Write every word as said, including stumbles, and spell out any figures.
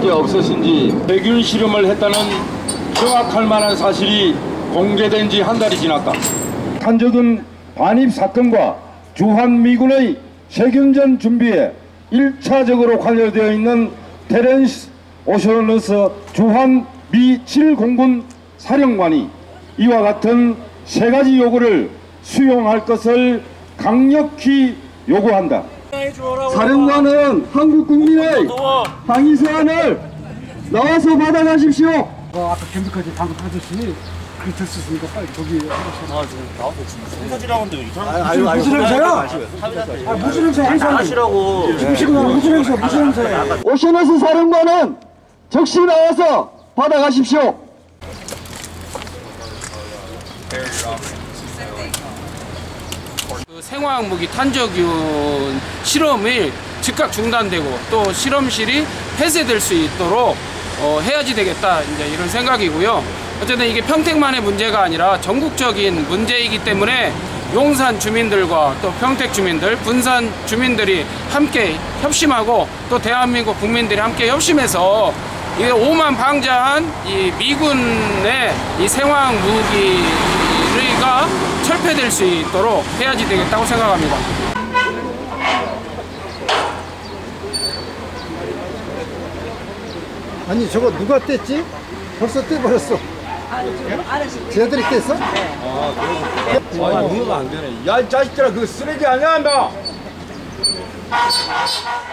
없었은지 세균 실험을 했다는 정확할 만한 사실이 공개된 지 한 달이 지났다. 탄저균 반입 사건과 주한미군의 세균전 준비에 일차적으로 관여되어 있는 테렌스 오셔너스 주한미 칠 공군 사령관이 이와 같은 세 가지 요구를 수용할 것을 강력히 요구한다. 사령관은 한국 국민의 항의 사안을 나와서 받아가십시오. 어, 아까 캠프까지 방금 하듯이 그게 됐었으니까 빨리 저기 하셨어요. 아, 지금 나와서 지금 생사지라고 하는데 이상한. 아유, 아유, 무슨 행사야? 아, 무슨 행사야? 행사 하시라고. 지금 지금 무슨 행사? 무슨 행사야? 오셔너스 사령관은 즉시 나와서 받아가십시오. 그 생화학 무기 탄저균 실험이 즉각 중단되고 또 실험실이 폐쇄될 수 있도록 어, 해야지 되겠다, 이제 이런 생각이고요. 어쨌든 이게 평택만의 문제가 아니라 전국적인 문제이기 때문에 용산 주민들과 또 평택 주민들, 분산 주민들이 함께 협심하고 또 대한민국 국민들이 함께 협심해서 이게 오만 방자한 이 미군의 이 생화학 무기가 철폐될 수 있도록 해야지 되겠다고 생각합니다. 아니 저거 누가 뗐지? 벌써 떼버렸어. 쟤들이 뗐어? 아, 그래서. 아, 이거 안 되네. 야, 이 자식들아, 그거 쓰레기 아니야, 인마!